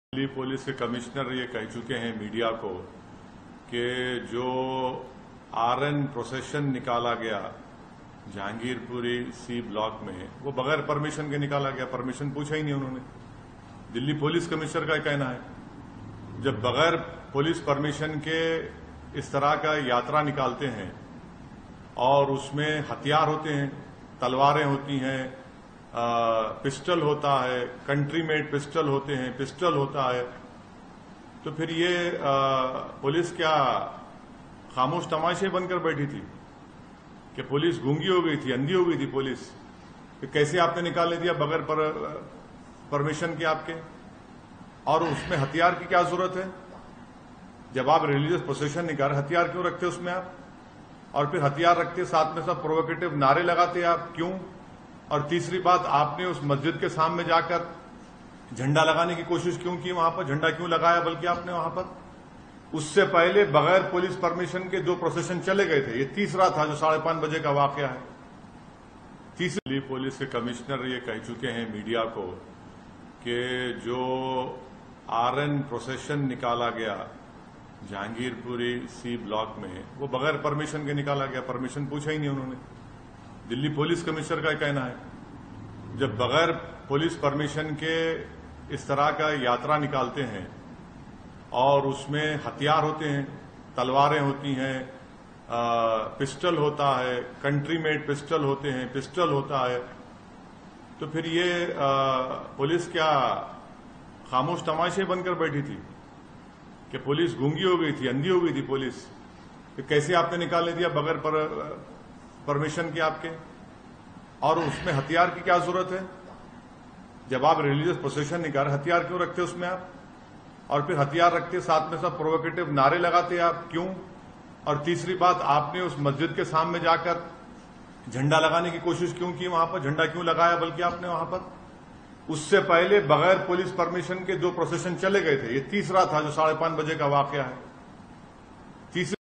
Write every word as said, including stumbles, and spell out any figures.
Delhi police के commissioner ये कह चुके हैं मीडिया को कि जो आरएन प्रोसेशन निकाला गया जहांगीरपुरी सी ब्लॉक में वो बगैर परमिशन के निकाला गया। परमिशन पूछा ही नहीं उन्होंने। दिल्ली पुलिस कमिश्नर का कहना है जब बगैर पुलिस परमिशन के इस तरह का यात्रा निकालते हैं और उसमें हथियार होते हैं, तलवारें होती हैं, आ, पिस्टल होता है, कंट्री मेड पिस्टल होते हैं, पिस्टल होता है, तो फिर ये आ, पुलिस क्या खामोश तमाशे बनकर बैठी थी कि पुलिस गूंगी हो गई थी, अंधी हो गई थी पुलिस कि कैसे आपने निकालने दिया बगैर पर, परमिशन के आपके। और उसमें हथियार की क्या जरूरत है? जब आप रिलीजियस प्रोसेशन निकाल हथियार क्यों रखते उसमें आप? और फिर हथियार रखते साथ में सब प्रोवोकेटिव नारे लगाते आप क्यों? और तीसरी बात, आपने उस मस्जिद के सामने जाकर झंडा लगाने की कोशिश क्यों की? वहां पर झंडा क्यों लगाया बल्कि आपने वहां पर? उससे पहले बगैर पुलिस परमिशन के दो प्रोसेशन चले गए थे। ये तीसरा था जो साढ़े पांच बजे का वाकया है। तीसरी पुलिस के कमिश्नर ये कह चुके हैं मीडिया को कि जो आरएन प्रोसेशन निकाला गया जहांगीरपुरी सी ब्लॉक में वो बगैर परमिशन के निकाला गया। परमिशन पूछा ही नहीं उन्होंने। दिल्ली पुलिस कमिश्नर का कहना है जब बगैर पुलिस परमिशन के इस तरह का यात्रा निकालते हैं और उसमें हथियार होते हैं, तलवारें होती हैं, आ, पिस्टल होता है, कंट्री मेड पिस्टल होते हैं, पिस्टल होता है, तो फिर ये आ, पुलिस क्या खामोश तमाशे बनकर बैठी थी कि पुलिस गूंगी हो गई थी, अंधी हो गई थी पुलिस कि कैसे आपने निकालने दिया बगैर पर, परमिशन के आपके। और उसमें हथियार की क्या जरूरत है? जब आप रिलीजियस प्रोसेशन निकाल हथियार क्यों रखते उसमें आप? और फिर हथियार रखते साथ में सब प्रोवोकेटिव नारे लगाते आप क्यों? और तीसरी बात, आपने उस मस्जिद के सामने जाकर झंडा लगाने की कोशिश क्यों की? वहां पर झंडा क्यों लगाया बल्कि आपने वहां पर? उससे पहले बगैर पुलिस परमिशन के दो प्रोसेशन चले गए थे। ये तीसरा था जो साढ़े पांच बजे का वाकया है। तीसरी